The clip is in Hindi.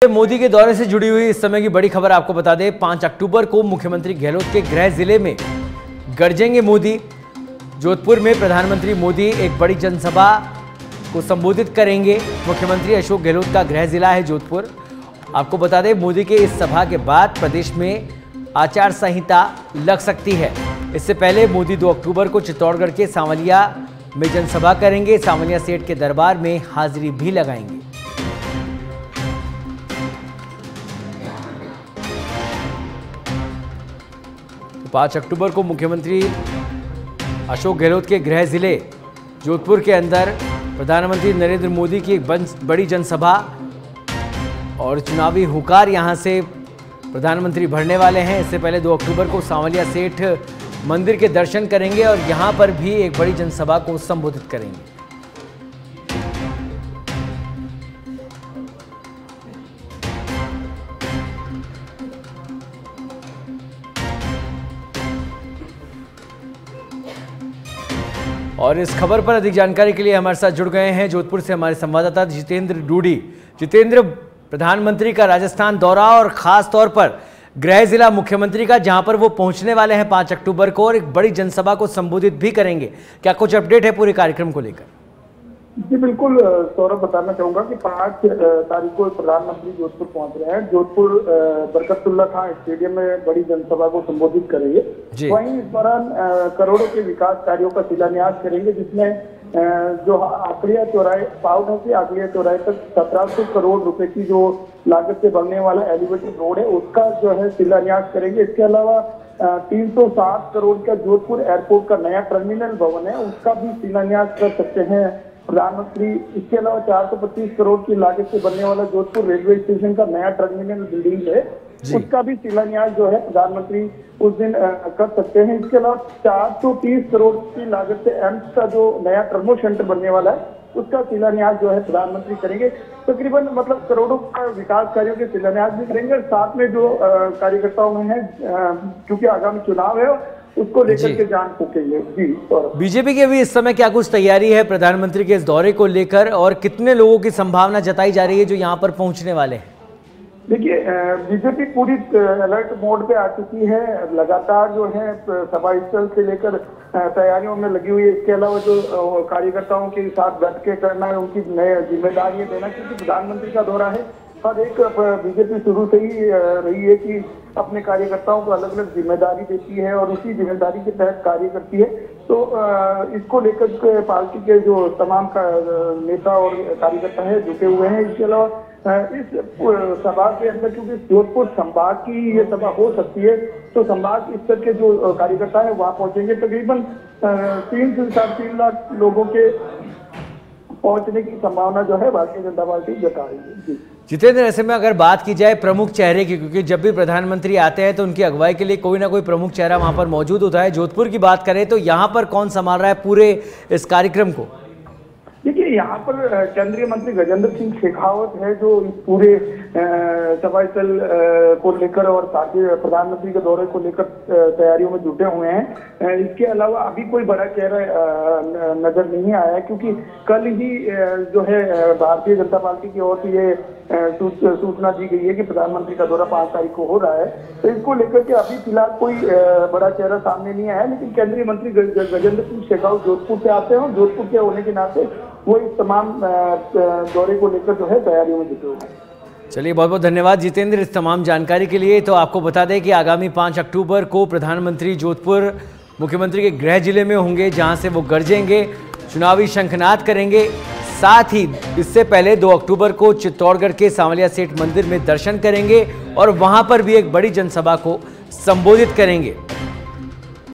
मोदी के दौरे से जुड़ी हुई इस समय की बड़ी खबर आपको बता दें। 5 अक्टूबर को मुख्यमंत्री गहलोत के गृह जिले में गरजेंगे मोदी। जोधपुर में प्रधानमंत्री मोदी एक बड़ी जनसभा को संबोधित करेंगे। मुख्यमंत्री अशोक गहलोत का गृह जिला है जोधपुर। आपको बता दें, मोदी के इस सभा के बाद प्रदेश में आचार संहिता लग सकती है। इससे पहले मोदी 2 अक्टूबर को चित्तौड़गढ़ के सांवलिया में जनसभा करेंगे। सांवलिया सेठ के दरबार में हाजिरी भी लगाएंगे। 5 अक्टूबर को मुख्यमंत्री अशोक गहलोत के गृह जिले जोधपुर के अंदर प्रधानमंत्री नरेंद्र मोदी की एक बड़ी जनसभा और चुनावी हुंकार यहां से प्रधानमंत्री भरने वाले हैं। इससे पहले 2 अक्टूबर को सांवलिया सेठ मंदिर के दर्शन करेंगे और यहां पर भी एक बड़ी जनसभा को संबोधित करेंगे। और इस खबर पर अधिक जानकारी के लिए हमारे साथ जुड़ गए हैं जोधपुर से हमारे संवाददाता जितेंद्र डूडी। जितेंद्र, प्रधानमंत्री का राजस्थान दौरा और खास तौर पर गृह जिला मुख्यमंत्री का, जहां पर वो पहुंचने वाले हैं 5 अक्टूबर को और एक बड़ी जनसभा को संबोधित भी करेंगे, क्या कुछ अपडेट है पूरे कार्यक्रम को लेकर? जी बिल्कुल सौरभ, बताना चाहूंगा कि 5 तारीख को प्रधानमंत्री जोधपुर पहुंच रहे हैं। जोधपुर बरकतुल्ला खां स्टेडियम में बड़ी जनसभा को संबोधित करेंगे। वहीं इस दौरान करोड़ों के विकास कार्यों का शिलान्यास करेंगे, जिसमें जो आकलिया चौराहे पावना से आकलिया चौराहे तक 1700 करोड़ रुपए की जो लागत से बनने वाला एलिवेटेड रोड है, उसका जो है शिलान्यास करेंगे। इसके अलावा 360 करोड़ का जोधपुर एयरपोर्ट का नया टर्मिनल भवन है, उसका भी शिलान्यास कर सकते हैं प्रधानमंत्री। इसके अलावा 425 करोड़ की लागत से बनने वाला जोधपुर रेलवे स्टेशन का नया टर्मिनल बिल्डिंग है, उसका भी शिलान्यास जो है प्रधानमंत्री उस दिन कर सकते हैं। इसके अलावा 430 करोड़ की लागत से एम्स का जो नया टर्मो सेंटर बनने वाला है, उसका शिलान्यास जो है प्रधानमंत्री करेंगे। तकरीबन मतलब करोड़ों का विकास कार्यों के शिलान्यास भी करेंगे। और साथ में जो कार्यकर्ताओं में है, क्योंकि आगामी चुनाव है, उसको लेकर के जान फूकेंगे। जी, बीजेपी की भी इस समय क्या कुछ तैयारी है प्रधानमंत्री के इस दौरे को लेकर, और कितने लोगों की संभावना जताई जा रही है जो यहाँ पर पहुंचने वाले हैं? देखिए, बीजेपी पूरी अलर्ट मोड पे आ चुकी है। लगातार जो है सभा स्थल से लेकर तैयारियों में लगी हुई है। इसके अलावा जो कार्यकर्ताओं के साथ बैठ के करना है, उनकी नई जिम्मेदारियां देना, क्योंकि प्रधानमंत्री का दौरा है। और एक बीजेपी शुरू से ही रही है कि अपने कार्यकर्ताओं को अलग अलग जिम्मेदारी देती है और उसी जिम्मेदारी के तहत कार्य करती है। तो इसको लेकर के पार्टी के जो तमाम नेता और कार्यकर्ता है जुटे हुए हैं। इसके अलावा इस सभा के अंदर, क्योंकि जोधपुर संभाग की ये सभा हो सकती है, तो संभाग स्तर के जो कार्यकर्ता है वहां पहुंचेंगे। तकरीबन 3 से 3.5 लाख लोगों के पहुंचने की संभावना जो है भारतीय जनता पार्टी जता रही है। जितेंद्र, ऐसे में अगर बात की जाए प्रमुख चेहरे की, क्योंकि जब भी प्रधानमंत्री आते हैं तो उनकी अगुवाई के लिए कोई ना कोई प्रमुख चेहरा वहां पर मौजूद होता है। जोधपुर की बात करें तो यहाँ पर कौन संभाल रहा है पूरे इस कार्यक्रम को? देखिए, यहाँ पर केंद्रीय मंत्री गजेंद्र सिंह शेखावत है, जो इस पूरे सभा स्थल को लेकर और साथ ही प्रधानमंत्री के दौरे को लेकर तैयारियों में जुटे हुए हैं। इसके अलावा अभी कोई बड़ा चेहरा नजर नहीं आया है, क्योंकि कल ही जो है भारतीय जनता पार्टी की ओर से ये सूचना दी गई है कि प्रधानमंत्री का दौरा 5 तारीख को हो रहा है। तो इसको लेकर के अभी फिलहाल कोई बड़ा चेहरा सामने नहीं आया, लेकिन केंद्रीय मंत्री गजेंद्र सिंह शेखावत जोधपुर से आते हैं और जोधपुर के होने के नाते वो इस तमाम दौरे को लेकर जो है तैयारियों में जुटे हुए हैं। चलिए, बहुत बहुत धन्यवाद जितेंद्र इस तमाम जानकारी के लिए। तो आपको बता दें कि आगामी 5 अक्टूबर को प्रधानमंत्री जोधपुर मुख्यमंत्री के गृह जिले में होंगे, जहां से वो गरजेंगे, चुनावी शंखनाद करेंगे। साथ ही इससे पहले 2 अक्टूबर को चित्तौड़गढ़ के सांवलिया सेठ मंदिर में दर्शन करेंगे और वहां पर भी एक बड़ी जनसभा को संबोधित करेंगे।